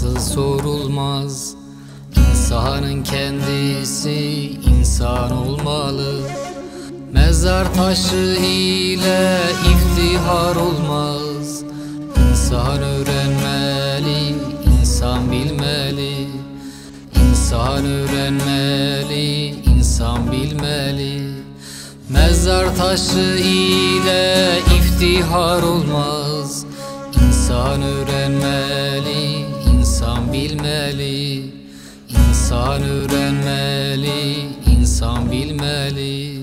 nasıl sorulmaz? İnsanın kendisi insan olmalı. Mezar taşı ile iftihar olmaz. İnsan öğrenmeli, insan bilmeli. İnsan öğrenmeli, insan bilmeli. Mezar taşı ile iftihar olmaz. İnsan öğrenmeli, insan bilmeli. İnsan öğrenmeli, insan bilmeli.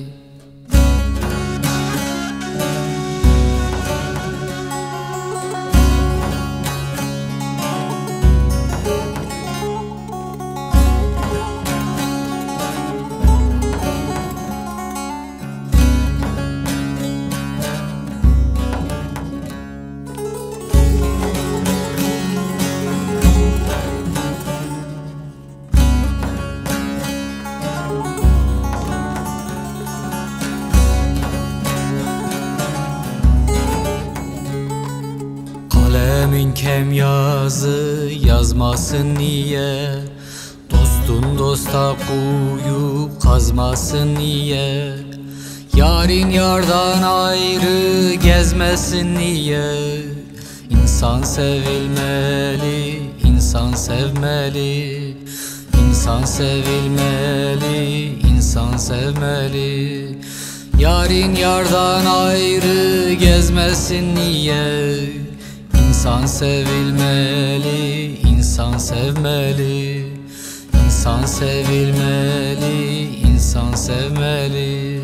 Kalemin kem yazı yazmasın niye? Dostun dosta kuyu kazmasın niye? Yarın yardan ayrı gezmesin niye? İnsan sevilmeli, insan sevmeli. İnsan sevilmeli, insan sevmeli. Yarın yardan ayrı gezmesin niye? İnsan sevilmeli, insan sevmeli. İnsan sevilmeli, insan sevmeli.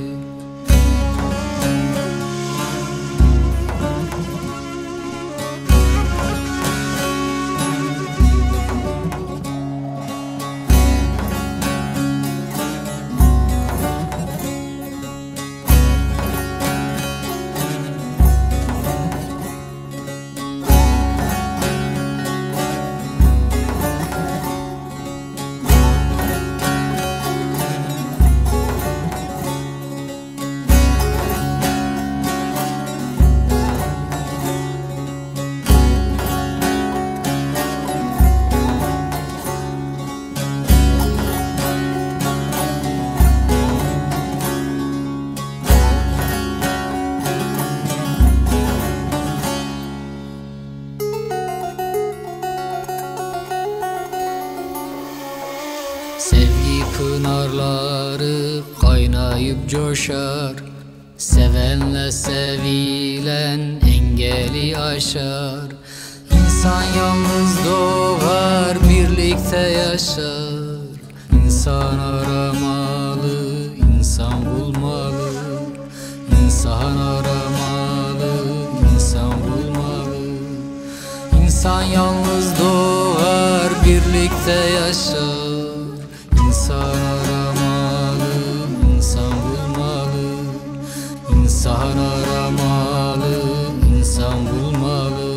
Sevgi pınarları kaynayıp coşar. Sevenle sevilen engeli aşar. İnsan yalnız doğar, birlikte yaşar. İnsan aramalı, insan bulmalı. İnsan aramalı, insan bulmalı. İnsan yalnız doğar, birlikte yaşar. İnsan aramalı, insan bulmalı. İnsan aramalı, insan bulmalı.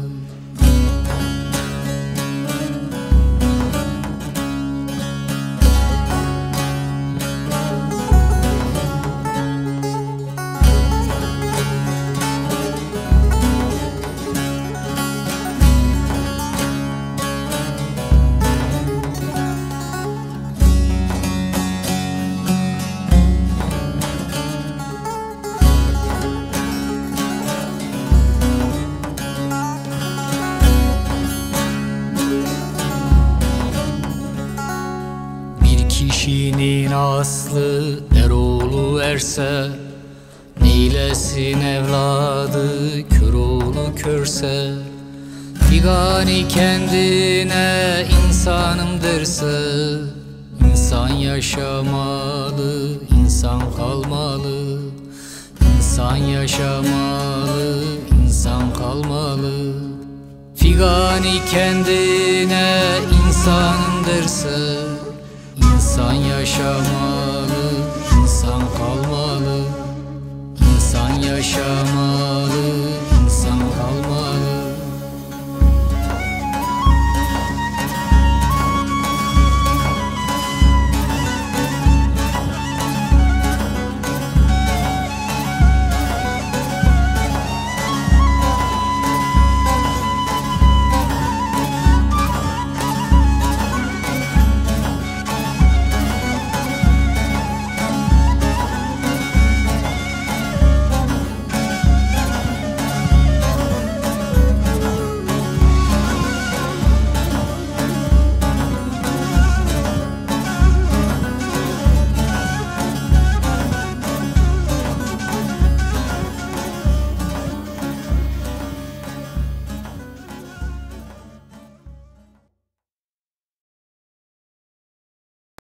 Kişinin aslı eroğlu erse, neylesin evladı kör oğlu körse. Figani kendine insanım derse, insan yaşamalı, insan kalmalı. İnsan yaşamalı, insan kalmalı. Figani kendine insanım derse, İnsan yaşamalı, insan kalmalı. İnsan yaşamalı.